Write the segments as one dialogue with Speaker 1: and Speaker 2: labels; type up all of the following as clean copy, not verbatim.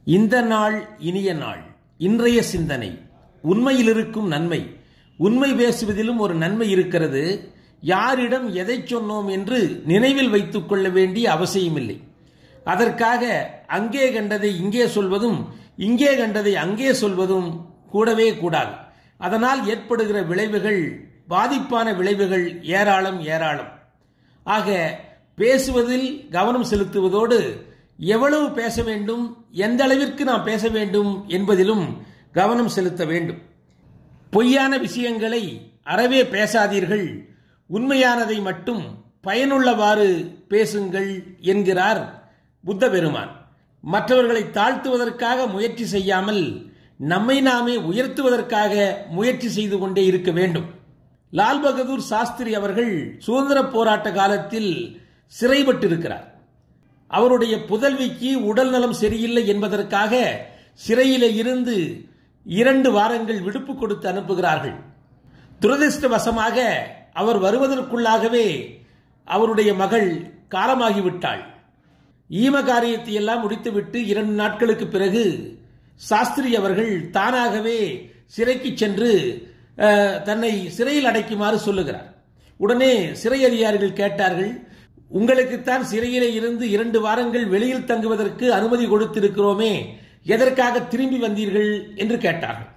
Speaker 1: இந்த நாள் இனிய நாள். இன்றைய சிந்தனை: உண்மையில் இருக்கும் நன்மை. உண்மை பேசுவதிலும் ஒரு நன்மை இருக்கிறது. யாரிடம் எதை சொன்னோம் என்று நினைவில் வைத்துக் கொள்ள வேண்டிய அவசியமில்லை. அதற்காக அங்கே கண்டதை இங்கே சொல்வதும் இங்கே கண்டதை அங்கே சொல்வதும் கூடவே கூடாது. அதனால் ஏற்படுகிற விளைவுகள், பாதிப்பான விளைவுகள் ஏராளம் ஏராளம். ஆக பேசுவதில் கவனம் செலுத்துவதோடு எவ்வளவு பேச வேண்டும், எந்த அளவிற்கு நாம் பேச வேண்டும் என்பதிலும் கவனம் செலுத்த வேண்டும். பொய்யான விஷயங்களை அறவே பேசாதீர்கள், உண்மையானதை மட்டும் பயனுள்ளவாறு பேசுங்கள் என்கிறார் புத்த பெருமான். மற்றவர்களை தாழ்த்துவதற்காக முயற்சி செய்யாமல் நம்மை நாமே உயர்த்துவதற்காக முயற்சி செய்து கொண்டே இருக்க வேண்டும். லால் பகதூர் சாஸ்திரி அவர்கள் சுதந்திர போராட்ட காலத்தில் சிறைப்பட்டிருக்கிறார். அவருடைய புதல்விக்கு உடல் நலம் சரியில்லை என்பதற்காக சிறையிலே இருந்து 2 வாரங்கள் விடுப்பு கொடுத்து அனுப்புகிறார்கள். துரதிர்ஷ்டவசமாக அவர் வருவதற்குள்ளாகவே அவருடைய மகள் காலமாகிவிட்டாள். ஈம காரியத்தை எல்லாம் முடித்துவிட்டு 2 நாட்களுக்கு பிறகு சாஸ்திரி அவர்கள் தானாகவே சிறைக்கு சென்று தன்னை சிறையில் அடைக்குமாறு சொல்லுகிறார். உடனே சிறை அதிகாரிகள் கேட்டார்கள், உங்களுக்குத்தான் சிறையிலே இருந்து 2 வாரங்கள் வெளியில் தங்குவதற்கு அனுமதி கொடுத்திருக்கிறோமே, எதற்காக திரும்பி வந்தீர்கள் என்று கேட்டார்கள்.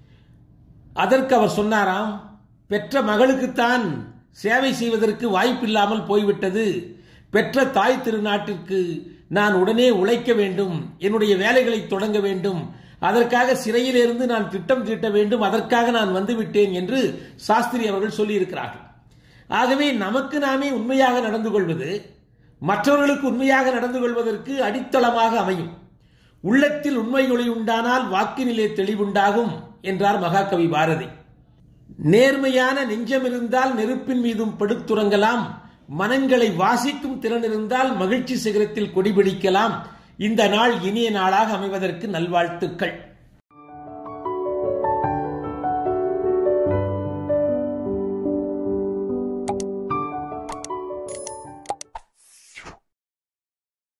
Speaker 1: அதற்கு அவர் சொன்னாராம், பெற்ற மகளுக்குத்தான் சேவை செய்வதற்கு வாய்ப்பில்லாமல் போய்விட்டது. பெற்ற தாய் திருநாட்டிற்கு நான் உடனே உழைக்க வேண்டும், என்னுடைய வேலைகளை தொடங்க வேண்டும், அதற்காக சிறையிலிருந்து நான் திட்டம் தீட்ட வேண்டும், அதற்காக நான் வந்துவிட்டேன் என்று சாஸ்திரி அவர்கள் சொல்லியிருக்கிறார்கள். ஆகவே நமக்கு நாமே உண்மையாக நடந்து கொள்வது மற்றவர்களுக்கு உண்மையாக நடந்து கொள்வதற்கு அடித்தளமாக அமையும். உள்ளத்தில் உண்மை ஒளி உண்டானால் வாக்கினிலே தெளிவுண்டாகும் என்றார் மகாகவி பாரதி. நேர்மையான நெஞ்சம் இருந்தால் நெருப்பின் மீதும் படுத்துறங்கலாம், மனங்களை வாசிக்கும் திறன் இருந்தால் மகிழ்ச்சி சிகரத்தில் கொடிபிடிக்கலாம். இந்த நாள் இனிய நாளாக அமைவதற்கு நல்வாழ்த்துக்கள்.